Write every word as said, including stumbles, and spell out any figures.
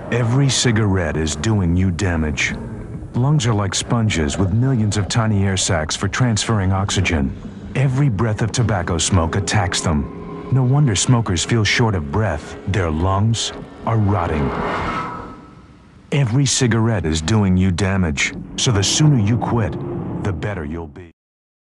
Every cigarette is doing you damage. Lungs are like sponges with millions of tiny air sacs for transferring oxygen. Every breath of tobacco smoke attacks them. No wonder smokers feel short of breath. Their lungs are rotting. Every cigarette is doing you damage, so the sooner you quit, the better you'll be.